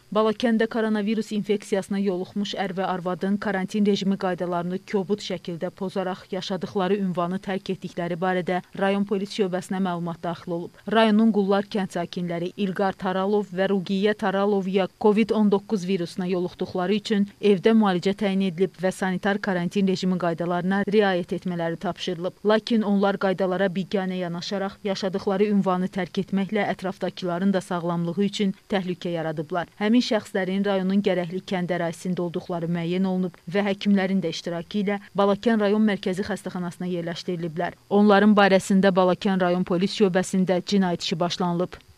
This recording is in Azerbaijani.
Balakəndə koronavirus infeksiyasına yoluxmuş ər və arvadın karantin rejimi qaydalarını kobud şəkildə pozaraq yaşadıkları ünvanı tərk etdikləri barədə rayon polis şöbəsinə məlumat daxil olub. Rayonun Qullar kənd sakinləri İlqar Taralov və Ruqiyyə Taralovya COVID-19 virusuna yoluxduqları üçün evdə müalicə təyin edilib və sanitar karantin rejimi qaydalarına riayət etmələri tapşırılıb. Lakin onlar qaydalara biganə yanaşaraq yaşadıkları ünvanı tərk etməklə ətrafdakıların da sağlamlığı üçün təhlükə yaradıblar. Həmin şəxslərin rayonun Gərəkli kənd ərazisində olduqları müəyyən olunub və həkimlərin də iştirakı ilə Balakən rayon mərkəzi xəstəxanasına yerləşdiriliblər. Onların barəsində Balakən rayon polis şöbəsində cinayət işi başlanılıb.